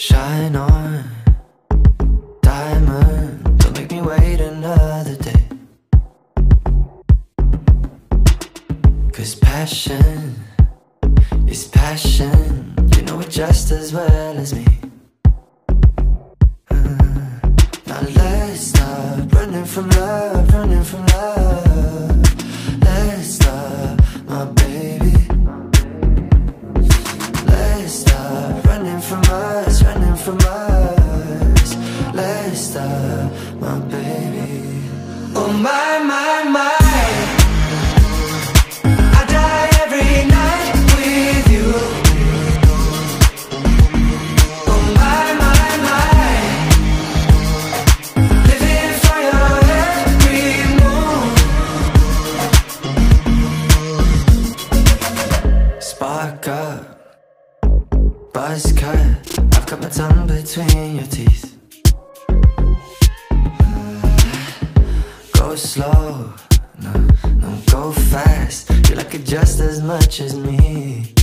Shine on, diamond, don't make me wait another day. 'Cause passion is passion, you know it just as well as me. Now let's stop running from love, running from love. Let's stop, my baby. Let's stop running from us, running from us. Let's stop, my baby. Oh my, my, my, I die every night with you. Oh my, my, my, living for your every move. Spark up, buzz cut, I've got my tongue between your teeth. Go slow, no, no, go fast. You like it just as much as me.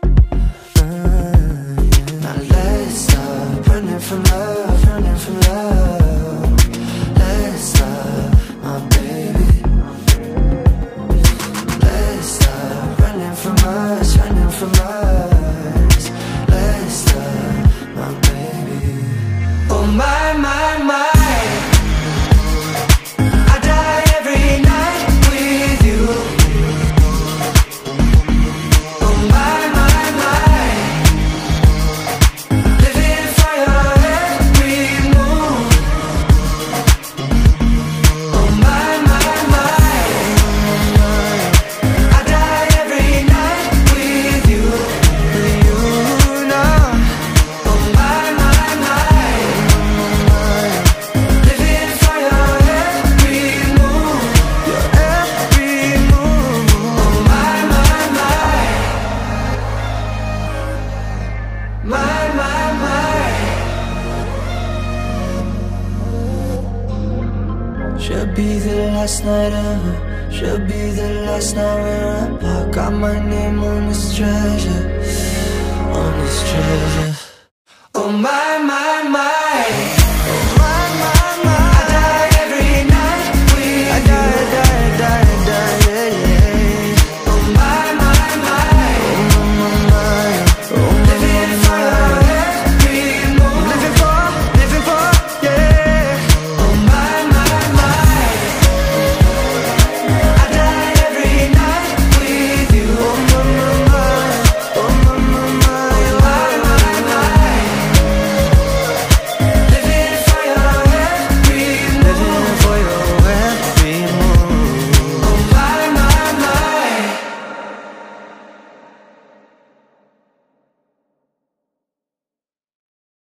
Now let's stop running from love, running from love. Let's stop, my baby. Let's stop running from us, running from us. Let's stop, my baby. Oh my, my, my, I die every night with you. Oh my, my, my, living for your every move. Oh my, my, my, I die every night with you. You know. Oh my, my, my, living for your every move. Your every move. Oh my, my, my, my, my, my. Should be the last night ever. Should be the last night we're apart. Got my name on this treasure, on this treasure. Oh my, my, my.